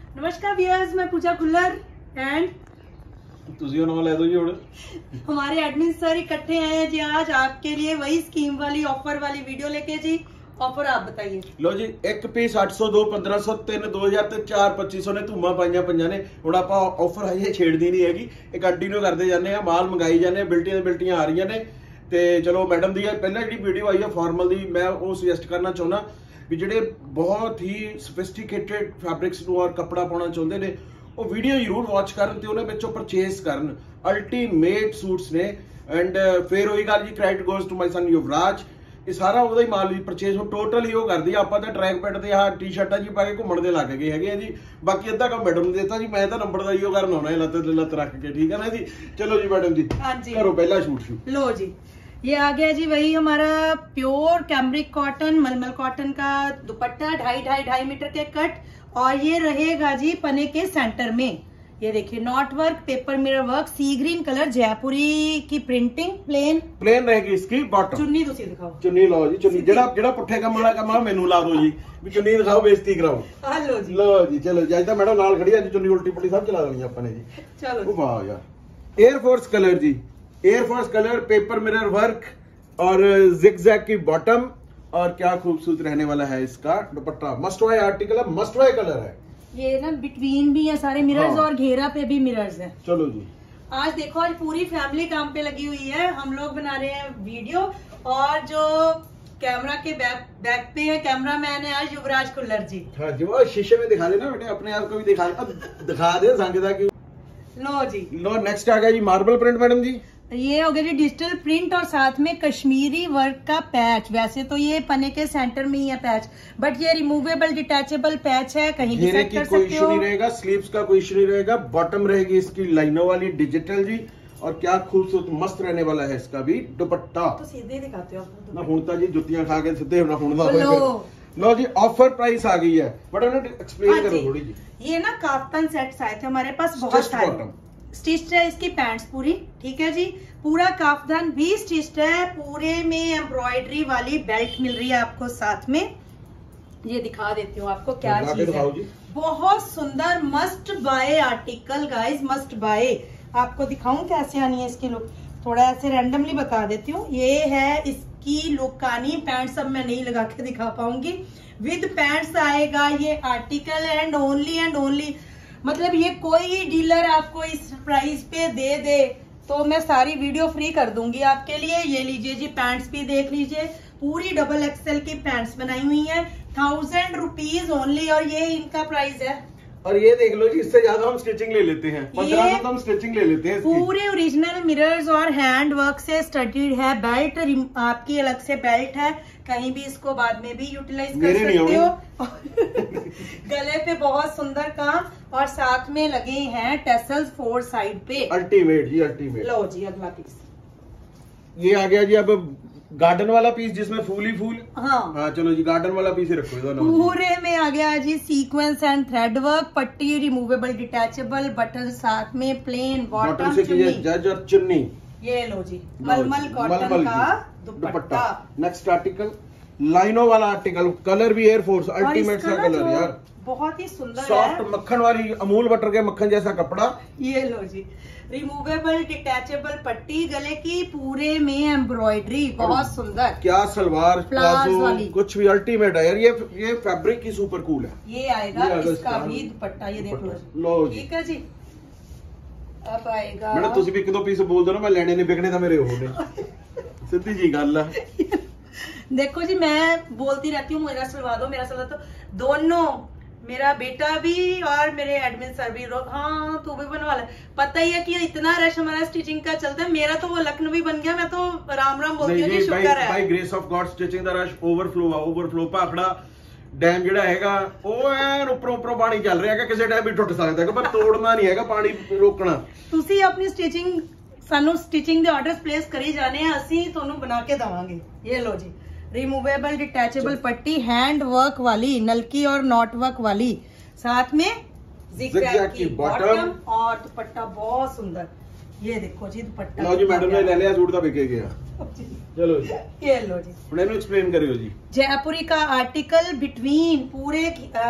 नमस्कार व्यूअर्स, मैं पूजा खुल्लर एंड हमारे एडमिन सर इकट्ठे आए हैं जी आज आपके लिए वही स्कीम वाली ऑफर वाली वीडियो लेके जी। ऑफर आप बताइए। लो जी, एक पीस 800, 2 1500, 3 2000 ਤੇ 4 2500 ਨੇ ਧੂਮਾਂ ਪਾਈਆਂ ਪੰਜਾਂ ਨੇ। ਹੁਣ ਆਪਾਂ ਆਫਰ ਹਜੇ ਛੇੜਦੀ ਨਹੀਂ ਹੈਗੀ, ਇਹ ਕੰਟੀਨਿਊ ਕਰਦੇ ਜਾਂਦੇ ਆ, ਮਾਲ ਮੰਗਾਈ ਜਾਂਦੇ ਆ, ਬਿਲਟੀਆਂ ਆ ਰਹੀਆਂ ਨੇ। ਤੇ ਚਲੋ ਮੈਡਮ ਦੀ ਪਹਿਲਾਂ ਜਿਹੜੀ ਵੀਡੀਓ ਆਈ ਆ ਫਾਰਮਲ ਦੀ, ਮੈਂ ਉਹ ਸੁਜੈਸਟ ਕਰਨਾ ਚਾਹੁੰਦਾ ਵੀ ਜਿਹੜੇ ਬਹੁਤ ਹੀ ਸਫਿਸਟੀਕੇਟਡ ਫੈਬਰਿਕਸ ਨੂੰ ਔਰ ਕੱਪੜਾ ਪਾਉਣਾ ਚਾਹੁੰਦੇ ਨੇ ਉਹ ਵੀਡੀਓ ਜ਼ਰੂਰ ਵਾਚ ਕਰਨ ਤੇ ਉਹਨੇ ਵਿੱਚੋਂ ਪਰਚੇਸ ਕਰਨ। ਅਲਟੀਮੇਟ ਸੂਟਸ ਨੇ ਐਂਡ ਫਿਰ ਉਹੀ ਗੱਲ ਜੀ, credit goes to my son Yuvraj. ਇਹ ਸਾਰਾ ਉਹਦਾ ਹੀ ਮਾਲ ਵੀ ਪਰਚੇਸ ਹੁਣ ਟੋਟਲ ਹੀ ਉਹ ਕਰਦੀ ਆ। ਆਪਾਂ ਤਾਂ ਟਰੈਕ ਪੈਂਟ ਤੇ ਆਹ ਟੀ-ਸ਼ਰਟਾਂ ਜੀ ਪਾ ਕੇ ਘੁੰਮਣ ਦੇ ਲੱਗ ਗਏ ਹੈਗੇ ਆ ਜੀ। ਬਾਕੀ ਅੱਧਾ ਕੰਮ ਮੈਡਮ ਨੂੰ ਦਿੱਤਾ ਜੀ, ਮੈਂ ਤਾਂ ਨੰਬਰ ਦਾ ਹੀ ਉਹ ਕਰਨ ਆਉਣਾ ਲੱਤ ਲੱਤ ਰੱਖ ਕੇ, ठीक है ना जी। चलो जी मैडम जी, करो पहला शूट। लो जी, ये आ गया जी वही हमारा प्योर कैमरिक कॉटन, मलमल कॉटन का दुपट्टा, 2.5 मीटर के कट, और ये रहेगा जी पने के सेंटर में। ये देखिए knot work, paper mirror work, sea green colour, Jaipuri की प्रिंटिंग, प्लेन रहेगी इसकी बॉटम। चुन्नी तुसी दिखाओ, चुन्नी लो जी, चुन्नी जेड़ा पुट्ठे काम वाला काम मेनू ला दो जी, भी चुन्नी दिखाओ, बेइज्जती कराओ। हां लो जी, चलो जी, आज तो मैडम नाल खड़ी है जी, चुन्नी उल्टी पुल्टी सब चला देनी अपने जी। चलो वाह यार, एयरफोर्स कलर जी, air force colour, paper mirror work और जिगजैग की बॉटम, और क्या खूबसूरत रहने वाला है इसका दुपट्टा। मस्ट बाय आर्टिकल है, मस्ट बाय कलर है। ये ना बिटवीन भी है सारे मिरर्स, हाँ। और घेरा पे भी मिरर्स है। चलो जी, आज देखो आज पूरी फैमिली काम पे लगी हुई है, हम लोग बना रहे हैं वीडियो, और जो कैमरा के बैक पे है कैमरामैन है आज युवराज खुल्लर जी। हाँ जी, वो शीशे में दिखा देना बेटे, अपने आप को भी दिखा दे संगीता की। लो जी, लो नेक्स्ट आ गया जी मार्बल प्रिंट मैडम जी। ये हो गया जी डिजिटल प्रिंट और साथ में कश्मीरी वर्क का पैच। वैसे तो ये पन्ने के सेंटर में ही है पैच, बट ये रिमूवेबल डिटैचेबल पैच है, कहीं भी सेट कर सकते हो। कोई इशू नहीं रहेगा, स्लीव्स का कोई इशू नहीं रहेगा। बॉटम रहेगी इसकी लाइनों वाली डिजिटल जी, और क्या खूबसूरत मस्त रहने वाला है इसका भी दुपट्टा। तो सीधे दिखाते हो ना हुणता जी, जुतियां खा के सीधे ना हुणदा होए। लो जी, ऑफर प्राइस आ गई है, बट उन्हें एक्सप्लेन करो थोड़ी जी। ये ना काफ्तान सेट्स आए थे हमारे पास, बहुत सारे स्टिच्ड है इसकी पैंट्स पूरी, ठीक है जी। पूरा काफ्तान भी स्टिच्ड है, पूरे में एम्ब्रॉयडरी वाली बेल्ट मिल रही है आपको साथ में। ये दिखा देती हूँ आपको क्या चीज है, बहुत सुंदर must buy article guys, must buy. आपको दिखाऊं कैसे आनी है इसकी लुक, थोड़ा ऐसे रैंडमली बता देती हूँ। ये है इसकी लुक आनी, पैंट्स अब मैं नहीं लगा के दिखा पाऊंगी, विद पैंट्स आएगा ये आर्टिकल, एंड ओनली मतलब ये कोई डीलर आपको इस प्राइस पे दे तो मैं सारी वीडियो फ्री कर दूंगी आपके लिए। ये लीजिए जी, पैंट्स भी देख लीजिए, पूरी डबल एक्सेल की पैंट्स बनाई हुई है, 1000 रुपीज ओनली, और ये इनका प्राइस है। और ये देख लो जी, इससे ज्यादा हम स्टिचिंग ले लेते हैं, 1500 तो हम स्टिचिंग ले लेते हैं। पूरे ओरिजिनल मिरर्स और हैंड वर्क से स्टडीड है। बेल्ट आपकी अलग से बेल्ट है, कहीं भी इसको बाद में भी यूटिलाइज कर सकते हो। गले पे बहुत सुंदर काम, और साथ में लगे हैं टेसल्स 4 साइड पे। अल्टीमेट जी, अल्टीमेट। लो जी अगला पीस, ये आ गया जी अब गार्डन वाला पीस, जिसमें फूल ही फूल। हाँ चलो जी, गार्डन वाला पीस ही रखो। पूरे में आ गया जी सीक्वेंस एंड थ्रेड वर्क, पट्टी रिमूवेबल डिटैचेबल, बटन साथ में, प्लेन बॉटम से जज और चुन्नी। ये लो जी, मलमल कॉटन का दुपट्टा। नेक्स्ट आर्टिकल लाइनों वाला आर्टिकल, कलर भी एयरफोर्स अल्टीमेट सा कलर यार, बहुत ही सुंदर सॉफ्ट मक्खन वाली, अमूल बटर के मक्खन जैसा कपड़ा। ये लो जी, रिमूवेबल डिटैचेबल पट्टी, गले की पूरे में एम्ब्रॉयडरी, बहुत सुंदर। क्या सलवार प्लाजो कुछ भी अल्टीमेट है यार। ये फैब्रिक की सुपर कूल है। ये आएगा इसका भी दुपट्टा, ये देख लो, ठीक है जी। अब आएगा मैडम, तुसी भी 1-2 पीस बोल दो ना, मैं लेने नहीं, बिकने तो मेरे होने। सीधी जी गल है। देखो जी, मैं बोलती रहती हूँ मेरा सिलवा दो, तो दोनों, मेरा बेटा भी और मेरे एडमिन सर भी, हाँ तू भी बनवा ले। पता ही है कि इतना रश हमारा स्टिचिंग का चलता है, मेरा तो वो लखनवी बन गया, मैं तो राम राम बोलती हूँ, शुक्र है by grace of God. Stitching दा रश ओवरफ्लो भाखड़ा डैम ਜਿਹੜਾ ਹੈਗਾ ਉਹ ਐਨ ਉੱਪਰੋਂ ਪਾਣੀ ਚੱਲ ਰਿਹਾ ਹੈਗਾ, ਕਿਸੇ ਟਾਈਮ ਵੀ ਟੁੱਟ ਸਕਦਾ ਹੈ, ਪਰ ਤੋੜਨਾ ਨਹੀਂ ਹੈਗਾ, ਪਾਣੀ ਰੋਕਣਾ। ਤੁਸੀਂ ਆਪਣੀ ਸਟਿਚਿੰਗ ਸਾਨੂੰ ਸਟਿਚਿੰਗ ਦੇ ਆਰਡਰਸ ਪਲੇਸ ਕਰੀ ਜਾਣੇ ਆ, ਅਸੀਂ ਤੁਹਾਨੂੰ ਬਣਾ ਕੇ ਦਵਾਂਗੇ। ये लो जी, रिमूवेबल डिटैचेबल पट्टी, हैंड वर्क वाली, नलकी और नॉट वर्क वाली, साथ में जिगजैग की बॉटम, और दुपट्टा बहुत सुंदर। ये देखो जी दुपट्टा। लो जी मैडम ने ले लिया सूट तो बिके गया। चलो जी ये लो जी, मैंने एक्सप्लेन करियो जी। जयपुरी का आर्टिकल बिटवीन पूरे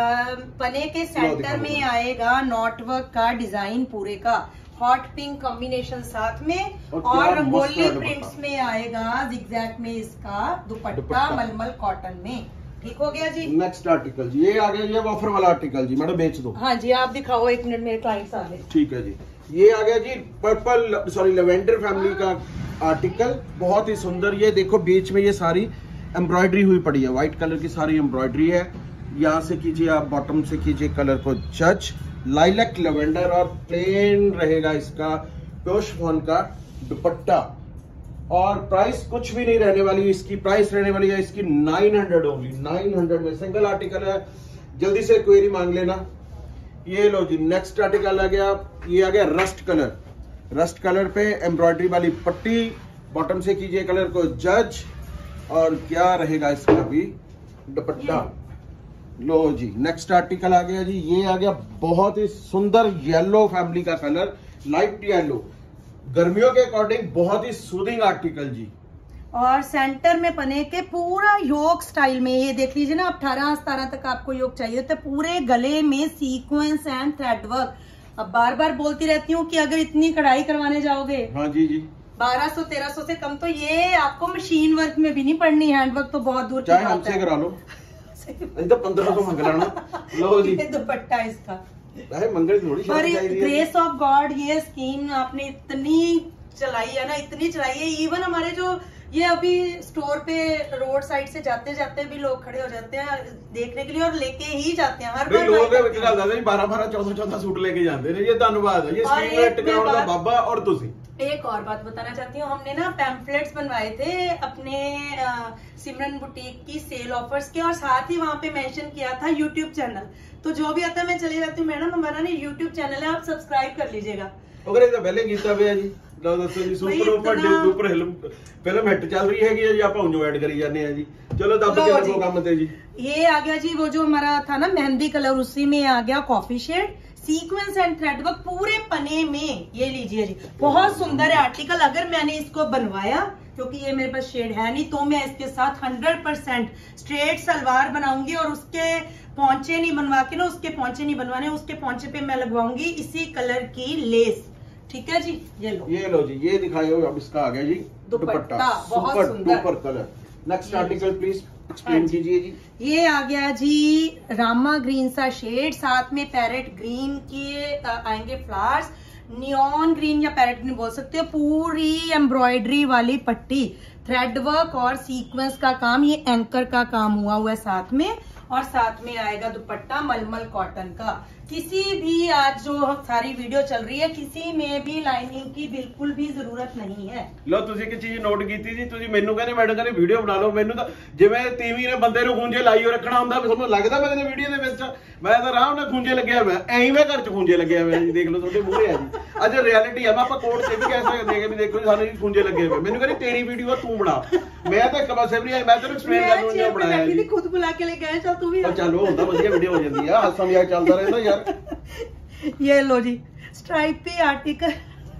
पने के सेंटर में आएगा नॉट वर्क का डिजाइन पूरे का, हॉट पिंक कॉम्बिनेशन साथ में और रंगोली प्रिंट्स में आएगा जिगजैग में इसका दुपट्टा मलमल कॉटन में। ठीक हो गया जी। नेक्स्ट आर्टिकल जी, ये आ गया जी ऑफर वाला आर्टिकल जी। मैडम बेच दो। हाँ जी आप दिखाओ, एक मिनट मेरे क्लाइंट्स आ गए। ठीक है जी, ये आ गया जी पर्पल सॉरी लेवेंडर फैमिली का आर्टिकल, बहुत ही सुंदर। ये देखो बीच में ये सारी एम्ब्रॉयडरी हुई पड़ी है, व्हाइट कलर की सारी एम्ब्रॉयडरी है। यहाँ से कीजिए आप, बॉटम से कीजिए कलर को जज, लाइलैक लेवेंडर और प्लेन रहेगा इसका प्योर शिफॉन का दुपट्टा। और प्राइस कुछ भी नहीं रहने वाली इसकी, प्राइस रहने वाली है इसकी 900 ओनली। 900 में सिंगल आर्टिकल है, जल्दी से क्वेरी मांग लेना। ये लो जी नेक्स्ट आर्टिकल आ गया, ये आ गया रस्ट कलर। रस्ट कलर पे एम्ब्रॉयडरी वाली पट्टी, बॉटम से कीजिए कलर को जज और क्या रहेगा इसका भी दुपट्टा। लो जी नेक्स्ट आर्टिकल आ गया जी, ये आ गया बहुत ही सुंदर येलो फैमिली का कलर, लाइट येलो, गर्मियों के अकॉर्डिंग बहुत ही सूदिंग आर्टिकल जी। और सेंटर में पने के पूरा योग स्टाइल में, ये देख लीजिए ना, 18-17 तक आपको योग चाहिए तो पूरे गले में सीक्वेंस एंड थ्रेड वर्क। अब बार बार बोलती रहती हूँ कि अगर इतनी कढ़ाई करवाने जाओगे, हाँ जी जी, 1200-1300 से कम तो ये आपको मशीन वर्क में भी नहीं पड़नी, हैंड वर्क तो बहुत दूर, चाहे हमसे करा लो तो 1500 मंग लेना। लो जी दुपट्टा इसका मंगल थोड़ी ग्रेस ऑफ गॉड। ये स्कीम आपने इतनी चलाई है ना, इतनी चलाई है, इवन हमारे जो ये अभी स्टोर पे रोड साइड से जाते जाते भी लोग खड़े हो जाते हैं देखने के लिए और लेके ही जाते हैं हर बार। लोग 12-12, 14-14 सूट लेके जाते हैं। ये धन्यवाद है, ये टिकाउट का बाबा। और तुसी एक और बात बताना चाहती हूँ, हमने ना पैम्फलेट्स बनवाए थे अपने सिमरन बुटीक की सेल ऑफर्स के और साथ ही वहाँ पे मेंशन किया था यूट्यूब चैनल। तो जो भी आता है मैं चली जाती हूँ, मैडम हमारा ना यूट्यूब चैनल है, आप सब्सक्राइब कर लीजिएगा। पहले गीता पे जी फिल्म हिट चल रही है जी, आप एड करी जाने हैं जी। चलो दब के लगो काम ते जी। ये आ गया जी वो जो हमारा था ना मेहंदी कलर, उसी में आ गया coffee shade, sequins and thread work पूरे पने में। ये लीजिए जी, बहुत सुंदर है आर्टिकल। अगर मैंने इसको बनवाया, क्योंकि ये मेरे पास शेड है नहीं, तो मैं इसके साथ 100% स्ट्रेट सलवार बनाऊंगी और उसके पौंचे नहीं बनवा के ना, उसके पौंचे नहीं बनवाने, उसके पौंचे पे मैं लगवाऊंगी इसी कलर की लेस। ठीक है जी, ये लो जी, ये दिखाए अब इसका आ गया जी दुपट्टा, बहुत सुंदर कलर। नेक्स्ट आर्टिकल प्लीज एक्सप्लेन कीजिए जी। ये आ गया जी रामा ग्रीन सा शेड, साथ में पैरेट ग्रीन के आएंगे फ्लावर्स, नियॉन ग्रीन या पैरेट ग्रीन बोल सकते हो, पूरी एम्ब्रॉयडरी वाली पट्टी, थ्रेड वर्क और सीक्वेंस का काम, ये एंकर का काम हुआ है साथ में, और साथ में आएगा दुपट्टा मलमल कॉटन का। किसी भी आज जो सारी वीडियो चल रही है, किसी में भी लाइनिंग की बिल्कुल भी जरूरत नहीं है। लो तुसी की चीज नोट की जी, तुसी मेनू कहने मैडम कहने वीडियो बना लो, मैनू तो जिवें तीवी ने बंदे नूं खूंजे लाई रखना हुंदा, तुहानूं लगदा मैं कदे वीडियो दे विच मैं तो आराम नाल खूंजे लग्या मैं एवें घर च खूंजे लगे हुए जी। देख लो तुहाडे मूहरे है जी, अज रियलिटी है। आप कोर्ट से भी कह सकते हैं कि देखो सानूं खूंजे लगे हुए। मैनू कहनी तेरी वीडियो तू बना, मैं तो एक पासे भी नहीं, मैं तेनूं एक्सप्लेन कर दूं जो बनाया जी। खुद बुला के ले गए, चल तू भी चलो होंदा वधिया वीडियो हो जाती है, हासा मजाक चलदा रहंदा यार। ये लो जी स्ट्राइपी आर्टिकल,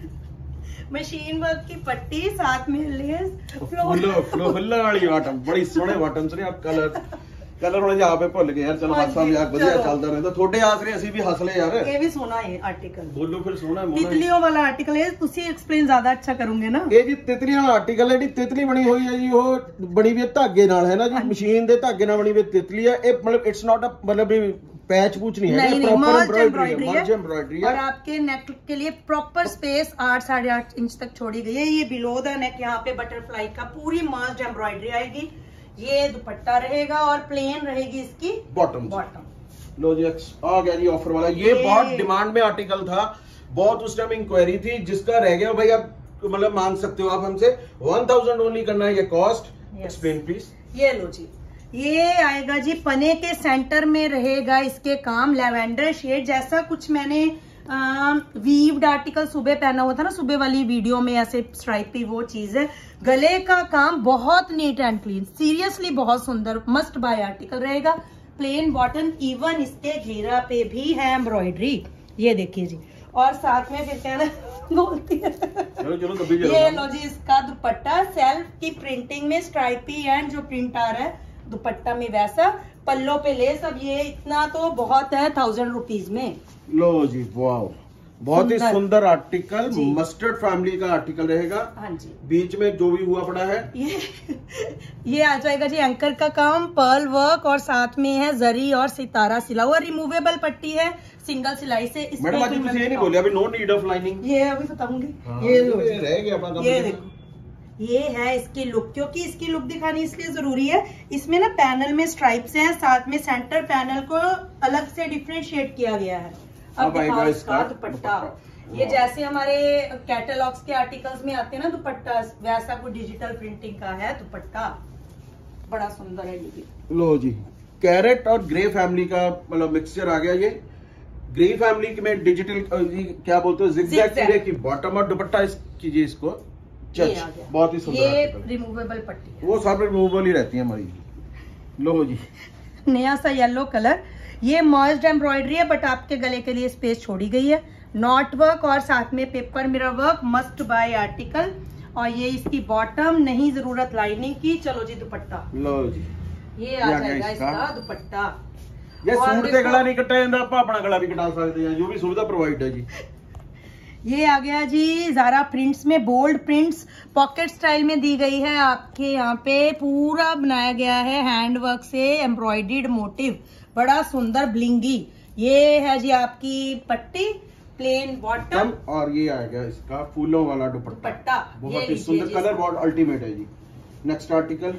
मशीन वर्क की पट्टी, साथ में लेस, फुल्ल वाली बॉटम, बड़ी सोहने बॉटम से आप कलर ਹੁਣ ਆਪੇ ਭੁੱਲ ਗਏ यार। चलो हासा मजाक ਵਧੀਆ ਚੱਲਦਾ ਰਹਿੰਦਾ, ਤੁਹਾਡੇ ਆਸਰੇ ਅਸੀਂ ਵੀ ਹੱਸ ਲਏ यार। ये भी सोना है आर्टिकल, बोलो फिर सोना है। तितलियों वाला आर्टिकल है, ਤੁਸੀਂ एक्सप्लेन ज्यादा अच्छा करोगे ना। ਇਹ ਜੀ ਤਿਤਲੀਆਂ ਵਾਲਾ ਆਰਟੀਕਲ ਹੈ ਜੀ, ਤਿਤਲੀ ਬਣੀ ਹੋਈ ਹੈ ਜੀ, ਉਹ ਬਣੀ ਵੀ ਧਾਗੇ ਨਾਲ ਹੈ ਨਾ ਜੀ, ਮਸ਼ੀਨ ਦੇ ਧਾਗੇ ਨਾਲ ਬਣੀ ਵੀ ਤਿਤਲੀ ਹੈ। ਇਹ मतलब इट्स नॉट अ मतलब पैच पूछ नहीं है, प्रॉपर एम्ब्रॉयडरी है। और आपके नेक के लिए प्रॉपर स्पेस 8-8.5 इंच तक छोड़ी गई है। ये बिलो द नेक यहाँ पे बटरफ्लाई का पूरी मर्ज्ड एम्ब्रॉयडरी आएगी। ये दुपट्टा रहेगा और प्लेन रहेगी इसकी बॉटम। लो जी आ गया जी ऑफर वाला, ये बहुत डिमांड में आर्टिकल था, बहुत उस टाइम इंक्वायरी थी, जिसका रह गया भाई आप मतलब मांग सकते हो आप हमसे 1000 ओनली करना है ये कॉस्ट। Explain please. ये लो जी, ये आएगा जी पने के सेंटर में रहेगा इसके काम, लेवेंडर शेड जैसा कुछ मैंने वीव्ड आर्टिकल सुबह पहना हुआ था ना, सुबह वाली वीडियो में ऐसे स्ट्राइपी वो चीज है। गले का काम बहुत नीट एंड क्लीन, सीरियसली बहुत सुंदर, मस्ट बाय आर्टिकल रहेगा। प्लेन बॉटम, इवन इसके घेरा पे भी है एम्ब्रॉयडरी, ये देखिए जी, और साथ में फिर क्या ना बोलती है, चलो ये लो जी इसका दुपट्टा सेल्फ की प्रिंटिंग में स्ट्राइपी एंड जो प्रिंट आ रहा है दुपट्टा में वैसा, पल्लों पे लेस। अब ये इतना तो बहुत है 1000 रुपीज में। लो जी वाह, बहुत ही सुंदर आर्टिकल, मस्टर्ड फैमिली का आर्टिकल रहेगा। हाँ जी, बीच में जो भी हुआ पड़ा है ये आ जाएगा जी एंकर का काम, पर्ल वर्क और साथ में है जरी और सितारा सिला हुआ, रिमूवेबल पट्टी है सिंगल सिलाई से। मैडम आज मुझे ये नहीं बोले अभी नो नीड ऑफ लाइनिंग, ये अभी बताऊंगी। ये रह गया अपना, ये देखो ये है इसकी लुक, क्योंकि इसकी लुक दिखानी इसलिए जरूरी है। इसमें ना पैनल में स्ट्राइप्स हैं, साथ में सेंटर पैनल को अलग से डिफरेंशिएट किया गया है। अब दिखाओ इसका दुपट्टा, ये जैसे हमारे कैटलॉग्स के आर्टिकल्स में आते हैं ना दुपट्टा, वैसा कोई डिजिटल प्रिंटिंग का है दुपट्टा, बड़ा सुंदर है ये। लो जी कैरेट और ग्रे फैमिली का मतलब मिक्सचर आ गया। ये ग्रे फैमिली में डिजिटल क्या बोलते हो जिगजैग की बॉटम और दुपट्टा कीजिए इसको बहुत ही सुंदर, ये रिमूवेबल पट्टी है, वो सब रिमूवेबल ही रहती है हमारी। लो जी नया सा येलो कलर, ये मर्ज्ड एम्ब्रॉयडरी है बट आपके गले के लिए स्पेस छोड़ी गई है, नॉट वर्क और साथ में paper mirror work, must buy article. और ये इसकी बॉटम, नहीं जरूरत लाइनिंग की। चलो जी दुपट्टा, लो जी ये आ जाएगा इसका दुपट्टा। ये सूट से गला नहीं कटा जाता, आप अपना गला भी कटा सकते हैं, जो भी सुविधा प्रोवाइड है जी। ये आ गया जी ज़ारा प्रिंट्स में, बोल्ड प्रिंट्स पॉकेट स्टाइल में दी गई है। आपके यहाँ पे पूरा बनाया गया है हैंड वर्क से एम्ब्रॉयडर्ड मोटिव, बड़ा सुंदर ब्लिंगी। ये है जी आपकी पट्टी, प्लेन बॉटम और ये आ गया इसका फूलों वाला दुपट्टा, बहुत ही सुंदर कलर, बहुत अल्टीमेट है जी। नेक्स्ट आर्टिकल,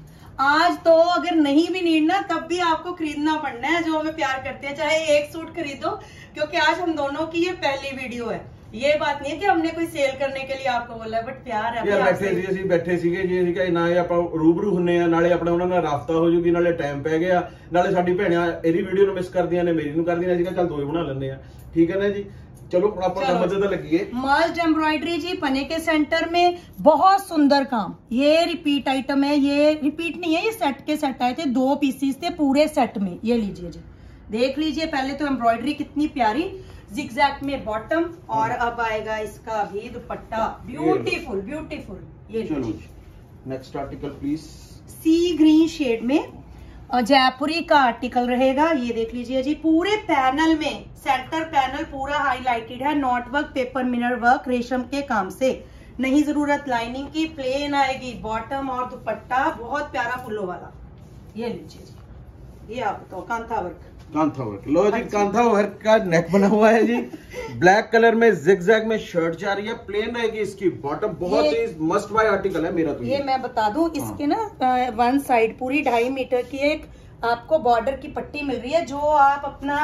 आज तो अगर नहीं भी नीड ना तब भी आपको खरीदना पड़ना है, जो हमें प्यार करते हैं, चाहे एक सूट खरीदो, क्योंकि आज हम दोनों की ये पहली वीडियो है। ये बात नहीं है कि हमने कोई सेल करने के लिए आपको बोला है, बट प्यार है। बैठे ਸੀਗੇ ਜੀ ਅਸੀਂ ਕਿ ਨਾ ਆਪਾਂ ਰੂਬਰੂ ਹੁੰਨੇ ਆ, ਨਾਲੇ ਆਪਣਾ ਉਹਨਾਂ ਨਾਲ ਰਾਬਤਾ ਹੋ ਜੂਗੀ, ਨਾਲੇ ਟਾਈਮ ਪੈ ਗਿਆ, ਨਾਲੇ ਸਾਡੀ ਭੈਣਾਂ ਇਹਦੀ ਵੀਡੀਓ ਨੂੰ ਮਿਸ ਕਰਦੀਆਂ ਨੇ, ਮੇਰੀ ਨੂੰ ਕਰਦੀਆਂ, ਅਸੀਂ ਚੱਲ ਦੋਏ ਬਣਾ ਲੈਂਦੇ ਆ, ਠੀਕ ਹੈ ਨਾ जी। चलो आप मदद लगी। मर्ज्ड एम्ब्रॉयडरी जी पने के सेंटर में, बहुत सुंदर काम। ये रिपीट आइटम है, ये रिपीट नहीं है, ये सेट के सेट आए थे, 2 पीसीस थे पूरे सेट में। ये लीजिए जी, देख लीजिए पहले तो एम्ब्रॉयडरी कितनी प्यारी, जिगजैग में बॉटम, और अब आएगा इसका भी दुपट्टा, ब्यूटीफुल ब्यूटीफुल। ये next article please, sea green shade में जयपुरी का आर्टिकल रहेगा। ये देख लीजिए जी, पूरे पैनल में सेंटर पैनल पूरा हाईलाइटेड है, knot work, paper mirror work, रेशम के काम से, नहीं जरूरत लाइनिंग की, प्लेन आएगी बॉटम और दुपट्टा बहुत प्यारा फूलों वाला। ये लीजिए जी, ये आप बताओ कांथा वर्क, कांथा वर्क। लो जी कांथा वर्क का नेक बना हुआ है जी, ब्लैक कलर में जिगजैग में शर्ट जा रही है, प्लेन रहेगी इसकी बॉटम, बहुत ही मस्ट बाय आर्टिकल है मेरा तो। ये मैं बता दूं इसके ना वन साइड पूरी 2.5 मीटर की एक आपको बॉर्डर की पट्टी मिल रही है, जो आप अपना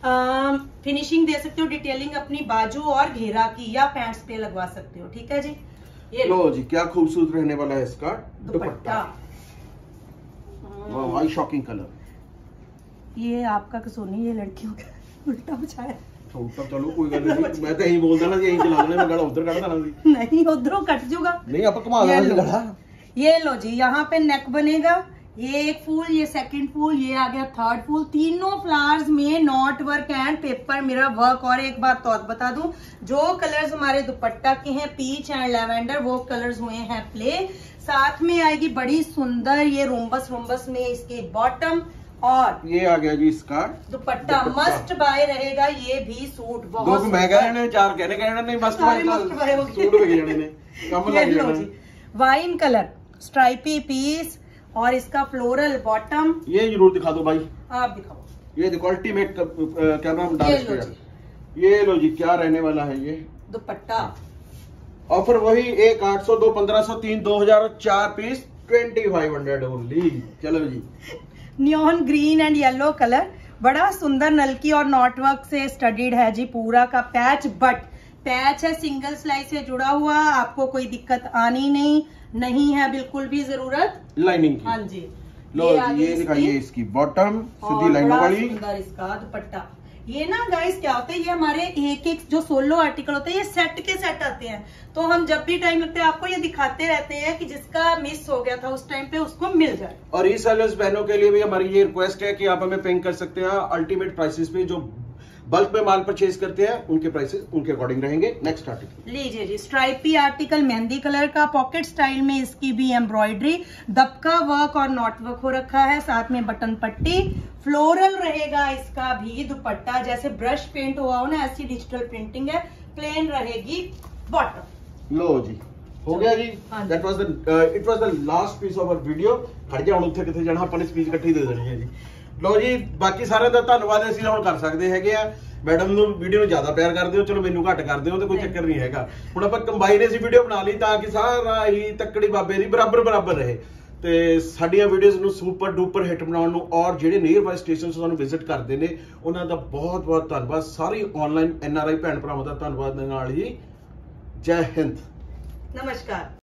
फिनिशिंग दे सकते हो, डिटेलिंग अपनी बाजू और घेरा की या पैंट्स पे लगवा सकते हो, ठीक है जी। ये लो जी क्या खूबसूरत रहने वाला है इसका दुपट्टा, वाह शॉकिंग कलर। ये आपका कसूर नहीं, ये लड़कियों का उल्टा बचाया। चलो कोई गल नहीं, मैं तो यही बोलदा ना, यही चला देना, मैं गला उधर कट देना सी, नहीं उधरों कट जूगा, नहीं आप घुमा देना गला। ये लो जी, यहाँ पे नेक बनेगा, ये एक फूल, ये सेकंड फूल, ये आ गया थर्ड फूल, तीनों फ्लावर्स में knot work and paper mirror work. और एक बात तो बता दूं, जो कलर्स हमारे दुपट्टा के हैं पीच एंड लेवेंडर, वो कलर्स हुए हैं प्ले। साथ में आएगी बड़ी सुंदर ये रोम्बस में इसकी बॉटम, और ये आ गया जी इसका दुपट्टा मस्ट बाय रहेगा। ये भी सूट बहुत मैं कह रहे हैं, 4 कहने नहीं मस्ट बाय सूट हो गए ने कम लग जाना। वाइन कलर स्ट्राइपी पीस और इसका फ्लोरल बॉटम, ये जरूर दिखा दो भाई, आप दिखाओ। ये देखो अल्टीमेट कैमरा में डाल के, ये लो जी क्या रहने वाला है ये दुपट्टा। ऑफर वही 1 800 2 1500 3 2000 4 पीस 2500 ओनली। चलो जी, neon green and yellow colour, बड़ा सुंदर नलकी और नॉट वर्क से स्टडीड है जी पूरा का पैच, बट पैच है सिंगल सिलाई से जुड़ा हुआ, आपको कोई दिक्कत आनी नहीं है बिल्कुल भी जरूरत लाइनिंग की। हाँ जी, लो ये दिखाइए इसकी बॉटम सीधी लाइनों वाली, सुंदर इसका दुपट्टा। ये ना गाइस क्या होता है, ये हमारे एक जो सोलो आर्टिकल होते हैं ये सेट के सेट आते हैं, तो हम जब भी टाइम लगता है आपको ये दिखाते रहते हैं कि जिसका मिस हो गया था उस टाइम पे उसको मिल जाए। और रीसेलर्स बहनों के लिए भी हमारी ये रिक्वेस्ट है कि आप हमें पिंग कर सकते हैं अल्टीमेट प्राइसेस पे, जो बल्क में माल परचेज करते हैं उनके प्राइसेस उनके अकॉर्डिंग रहेंगे। नेक्स्ट आर्टिकल लीजिए जी, स्ट्राइपी आर्टिकल मेहंदी कलर का, पॉकेट स्टाइल में इसकी भी एम्ब्रॉयडरी, दबका वर्क और नॉट वर्क हो रखा है, साथ में बटन पट्टी, फ्लोरल रहेगा इसका भी दुपट्टा, जैसे ब्रश पेंट हुआ हो ना ऐसी डिजिटल प्रिंटिंग है, प्लेन रहेगी बॉटम। लो जी हो गया जी। That was the it was the last piece of our video. खड़ जा, ਹੁਣ ਉੱਥੇ ਕਿੱਥੇ ਜਾਣਾ, ਆਪਾਂ ਨੇ ਸਪੀਚ ਇਕੱਠੀ ਦੇ ਦੇਣੀ ਹੈ ਜੀ। ਲਓ ਜੀ, ਬਾਕੀ ਸਾਰਿਆਂ ਦਾ ਧੰਨਵਾਦ। ਅਸੀਂ ਹੁਣ ਕਰ ਸਕਦੇ ਹੈਗੇ ਆ। ਮੈਡਮ ਨੂੰ ਵੀਡੀਓ ਨੂੰ ਜ਼ਿਆਦਾ ਪਿਆਰ ਕਰਦੇ ਹੋ, ਚਲੋ ਮੈਨੂੰ ਘੱਟ ਕਰਦੇ ਹੋ ਤੇ ਕੋਈ ਚੱਕਰ ਨਹੀਂ ਹੈਗਾ। ਹੁਣ ਆਪਾਂ ਕੰਬਾਈਨ ਅਸੀਂ ਵੀਡੀਓ ਬਣਾ ਲਈ ਤਾਂ ਕਿ ਸਾਰਾ ਹੀ ਤੱਕੜੀ ਬਾਬੇ ਦੀ ਬਰਾਬਰ ਰਹੇ ਤੇ ਸਾਡੀਆਂ ਵੀਡੀਓਜ਼ ਨੂੰ ਸੁਪਰ ਡੂਪਰ ਹਿੱਟ ਬਣਾਉਣ ਨੂੰ, ਔਰ ਜਿਹੜੇ ਨੀਅਰ ਬਾਈ ਸਟੇਸ਼ਨ ਸਾਨੂੰ ਵਿਜ਼ਿਟ ਕਰਦੇ ਨੇ ਉਹਨਾਂ ਦਾ ਬਹੁਤ ਧੰਨਵਾਦ। ਸਾਰੀ ਆਨਲਾਈਨ NRI ਭੈਣ ਭਰਾਵਾਂ ਦਾ ਧੰਨਵਾਦ ਦੇ ਨਾਲ ਹੀ ਜੈ ਹਿੰਦ, नमस्कार।